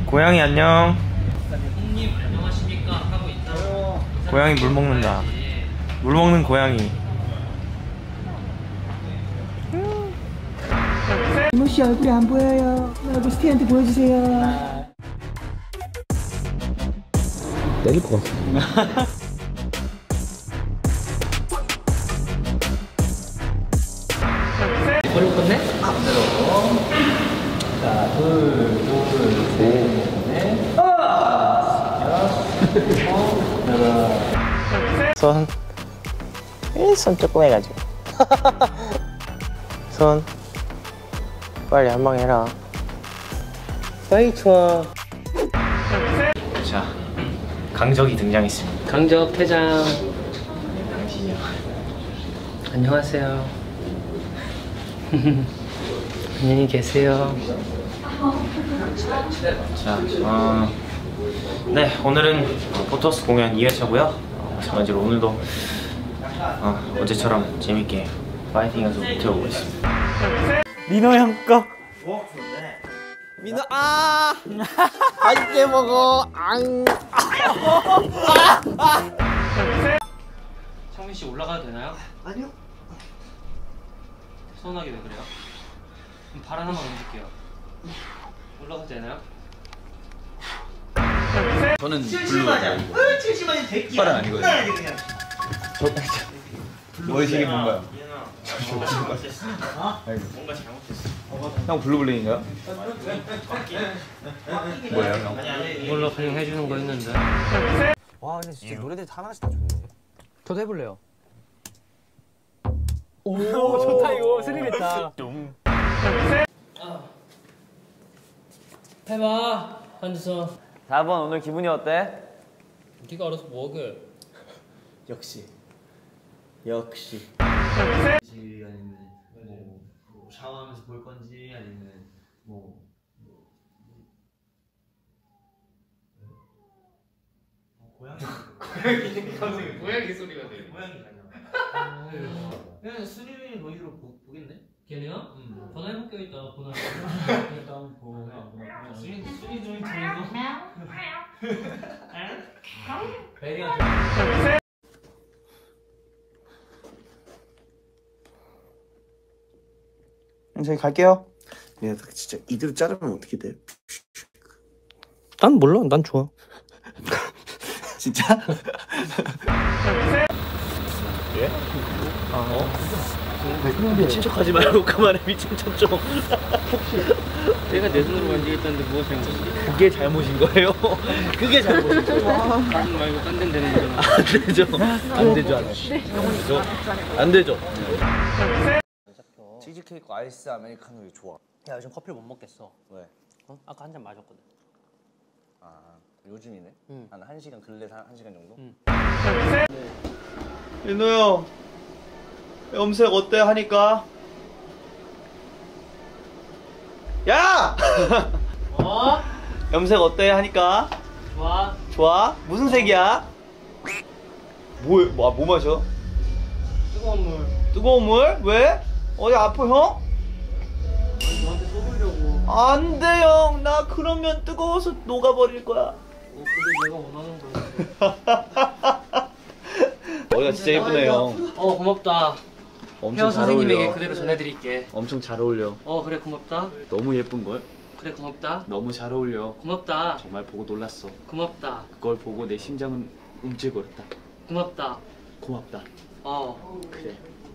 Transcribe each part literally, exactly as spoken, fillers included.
고양이 안녕. 형님 안녕하십니까 하고 있다. 고양이 물 먹는다. 물 먹는 고양이. 이모 씨 얼굴이 안 보여요. 얼굴 스테이한테 보여주세요. 때릴 것 같아. 버리고 건네? 아, 자, 둘, 둘, 셋, 넷. 손. 손 조금 해가지고. 손. 빨리 한 방 해라. 아이 좋아. 자, 강적이 등장했습니다. 강적 회장 당신이요. 안녕하세요. 안녕히 계세요. 자, 어, 네, 오늘은 포토스 공연 이 회차고요. 어, 마찬가지로 오늘도 어, 어제처럼 재밌게 파이팅해서 버텨보고 있습니다. 민호 형 거. 어, 좋네. 민호 아, 맛있게 먹어. 앙. 창민 씨 올라가도 되나요? 아니요. 서운하게 왜 그래요? 그럼 발 하나만 얹을게요. 올라가도 되나요? 저는 칠십만이야. 칠십만이 대기야. 팔은 아니거든요. 뭐 이게 뭔가요? 뭔가 잘못했어. 뭔가 잘못했어. 형 블루블레인가요? 뭐예요 형? 이걸로 그냥 해주는 거였는데. 와 근데 진짜 노래들 하나씩 다 좋네. 저도 해볼래요. 오 좋다 이거 스릴있다. 해봐 한주서. 사 번 오늘 기분이 어때? 네가 알아서 뭐하게. 역시. 역시. 아니면 뭐, 뭐 샤워하면서 볼 건지 아니면 뭐, 뭐, 뭐 고양이 고양이 갑자기 고양이 소리가 돼. 고양이가. 그냥 수림이 거기로 보, 보겠네. 걔네요? 응. 전화 해볼게요 이따 번호. 일단 보. 수림 수림 좀 들고. 베리한테. 저희 갈게요. 야, 진짜 이대로 자르면 어떻게 돼? 난 몰라. 난 좋아. 진짜? 예? 아, 어? 미친 척하지 말고 그만해. 미친 척 좀. 내가 내 손으로 만지겠다는데 무엇이 잘못이지? 그게 잘못인 거예요. 그게 잘못인 거예요. 난 말고 딴 데는 되는 거잖아. 안 되죠. 안 되죠. 안 되죠. 안 되죠. 치즈케이크 아이스 아메리카노 좋아. 야 요즘 커피를 못 먹겠어. 왜? 어? 아까 한 잔 마셨거든. 아 요즘이네? 응. 한 한 시간 근래 한, 한 시간 정도? 응. 민호 형, 염색 어때 하니까? 야! 어? 염색 어때 하니까? 좋아. 좋아? 무슨 색이야? 뭐, 뭐, 뭐 마셔? 뜨거운 물. 뜨거운 물? 왜? 어디 아파 형? 아니 너한테 쏘보려고. 안 돼 형, 나 그러면 뜨거워서 녹아버릴 거야. 어, 근데 내가 원하는 거야. 머리가 진짜 예쁘네 형. 어 고맙다. 엄청 헤어 잘 선생님에게 어울려. 그대로 전해드릴게. 엄청 잘 어울려. 어 그래 고맙다. 너무 예쁜걸? 그래 고맙다. 너무 잘 어울려. 고맙다. 정말 보고 놀랐어. 고맙다. 그걸 보고 내 심장은 움찔거렸다. 고맙다. 고맙다. 어. 그래.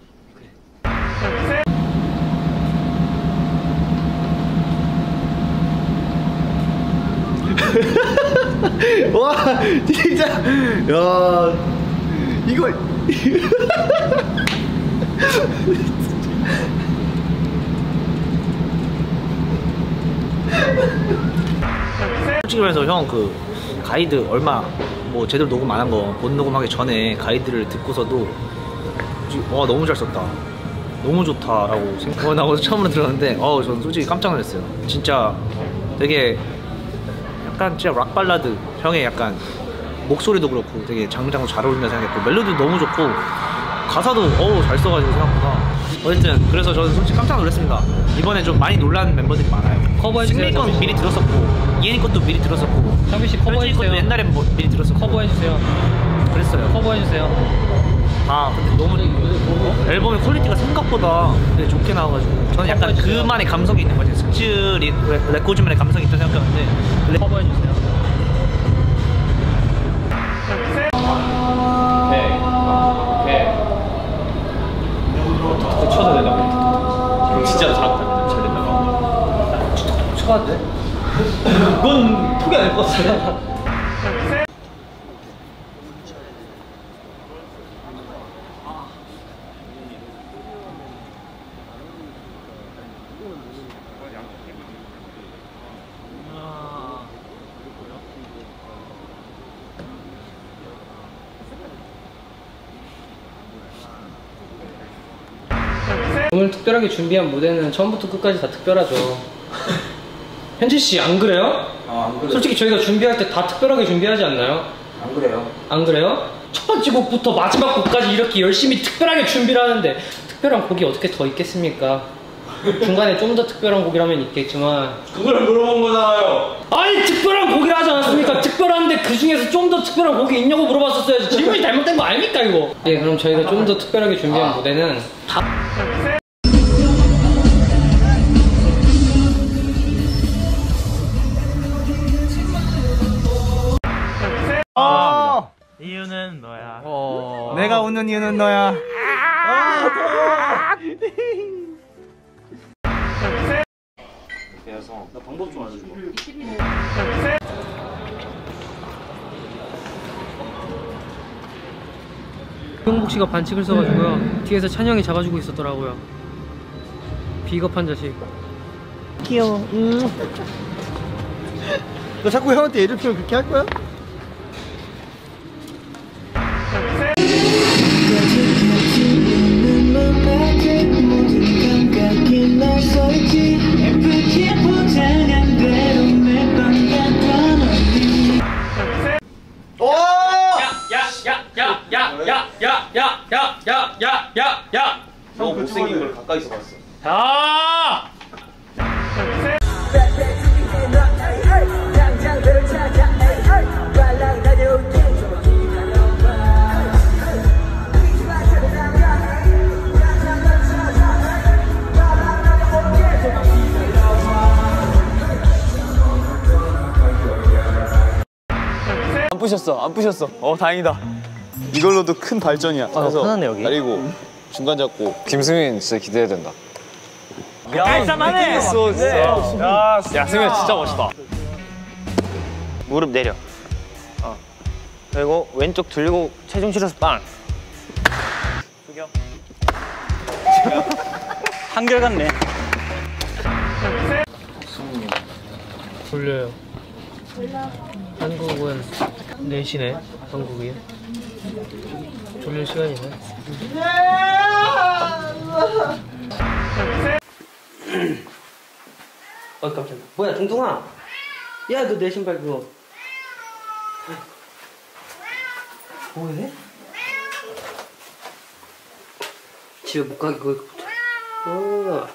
와 진짜 야 이거 솔직히 말해서 형 그 가이드 얼마 뭐 제대로 녹음 안 한 거 본 녹음하기 전에 가이드를 듣고서도 와 너무 잘 썼다, 너무 좋다라고 생각하고 나서 처음으로 들었는데 어우 저는 솔직히 깜짝 놀랐어요. 진짜 되게 약간 진짜 락 발라드 형의 약간 목소리도 그렇고 되게 장르장르 잘 어울린다 생각했고 멜로디도 너무 좋고 가사도 어우 잘 써가지고 생각보다 어쨌든 그래서 저는 솔직히 깜짝 놀랐습니다. 이번에 좀 많이 놀란 멤버들이 많아요. 커버해주세요. 승민 건 미리 들었었고 이엔이 것도 미리 들었었고 창빈 씨 현진이 커버해주세요. 것도 옛날에 뭐 미리 들었었고 커버해주세요. 그랬어요. 커버해주세요. 아 근데 너무 앨범의 퀄리티가 생각보다 되게 좋게 나와가지고 저는 약간 그만의 감성이 있는 거지. 스츠 레코즈만의 감성이 있다 생각하는데 커버해주세요. 쳐도 된다고. 진짜 잘한다. 잘 된다고. 쳐야 돼? 그건 포기 안 할 것 같아. 오늘 특별하게 준비한 무대는 처음부터 끝까지 다 특별하죠. 현진 씨 안 그래요? 아, 안 그래요. 솔직히 저희가 준비할 때 다 특별하게 준비하지 않나요? 안 그래요. 안 그래요? 첫 번째 곡부터 마지막 곡까지 이렇게 열심히 특별하게 준비를 하는데 특별한 곡이 어떻게 더 있겠습니까? 중간에 좀 더 특별한 곡이라면 있겠지만 그걸 물어본 거잖아요. 아니 특별한 곡이라 하지 않았습니까? 특별한데 그 중에서 좀 더 특별한 곡이 있냐고 물어봤었어야지. 질문이 잘못된 거 아닙니까 이거? 예, 그럼 저희가 좀 더 특별하게 준비한 아. 무대는 다 아, 이유는 너야. 어... 내가 웃는 이유는 너야. 그래서 나 방법 좀 알려줘. 형복 씨가 반칙을 써가지고요. 뒤에서 찬영이 잡아주고 있었더라고요. 비겁한 자식. 귀여워. 음. 너 자꾸 형한테 애를 피우면 그렇게 할 거야? 야야야야야야야야야야야야야 너 못생긴 걸 가까이서 봤어. 야! 안 부셨어, 안 부셨어. 어, 다행이다. 이걸로도 큰 발전이야. 그래서 편하네, 여기. 그리고 중간 잡고. 김승민 진짜 기대된다. 깔쌈하네. 야, 야, 승현 진짜 멋있다. 무릎 내려. 어. 그리고 왼쪽 들고 체중 실어서 빵. 숙여. 한결같네. 졸려요. 한국은 네 시네. 한국이 졸릴 시간이네. 어 깜짝이야. 뭐야 둥둥아. 야 너 내 신발 그거 뭐해? 집에 못 가게 그거 어.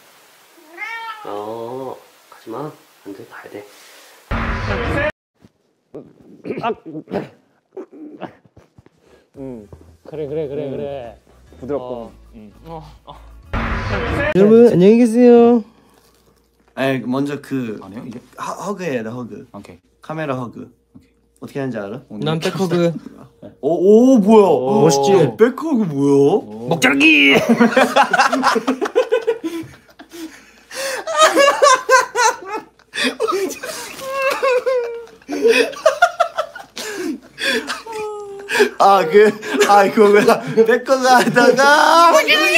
어 가지마. 안돼 가야 돼. 음 그래 그래 그래 그래 부드럽고. 어. 음. 어. 어. 여러분 안녕히 계세요. 아니 먼저 그 아니요, 이게? 허, 허그해야 돼 허그. 오케이. 카메라 허그. 오케이. 어떻게 하는지 알아? 난 백허그. 오, 오 뭐야? 멋있지? 어, 백허그 뭐야? 먹자기. 아, 그, 아, 그거구나. 백허그 하다가.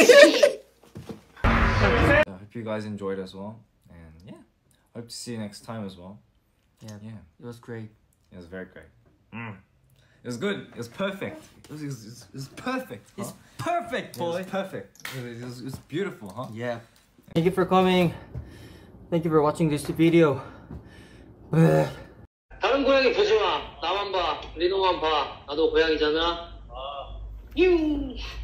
I hope you guys enjoyed as well, and yeah, hope to see you next time as well. Yeah, Yeah, it was great. it was very great. Mm. It was good. It was perfect. It was, it was, it was perfect. Huh? It's perfect, It boy. was perfect. It was, it was, it was beautiful, huh? Yeah. Thank you for coming. Thank you for watching this video. 다른 고양이 보지 마. 나만 봐. 리노만 봐. 나도 고양이잖아. 아. 유.